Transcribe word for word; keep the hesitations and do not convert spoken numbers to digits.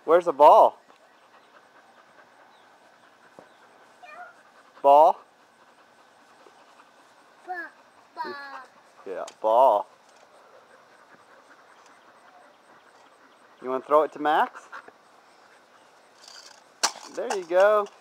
Where's the ball? Ball? Ball. Yeah, ball. You want to throw it to Max? There you go.